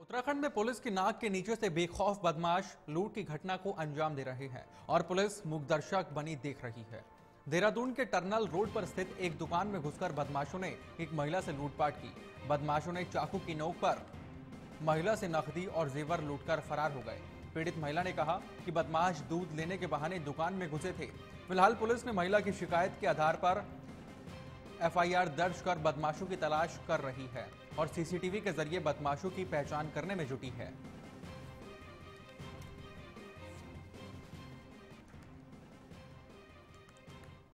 उत्तराखंड में पुलिस की नाक के नीचे से बेखौफ बदमाश लूट की घटना को अंजाम दे रहे हैं और पुलिस मूकदर्शक बनी देख रही है। देहरादून के टर्नल रोड पर स्थित एक दुकान में घुसकर बदमाशों ने एक महिला से लूटपाट की। बदमाशों ने चाकू की नोक पर महिला से नकदी और जेवर लूटकर फरार हो गए। पीड़ित महिला ने कहा कि बदमाश दूध लेने के बहाने दुकान में घुसे थे। फिलहाल पुलिस ने महिला की शिकायत के आधार पर एफआईआर दर्ज कर बदमाशों की तलाश कर रही है और सीसीटीवी के जरिए बदमाशों की पहचान करने में जुटी है।